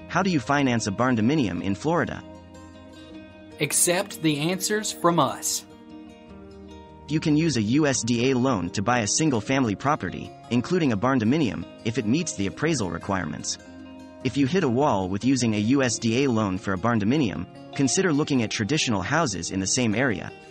How do you finance a barndominium in Florida? Accept the answers from us. You can use a USDA loan to buy a single-family property, including a barndominium, if it meets the appraisal requirements. If you hit a wall with using a USDA loan for a barndominium, consider looking at traditional houses in the same area,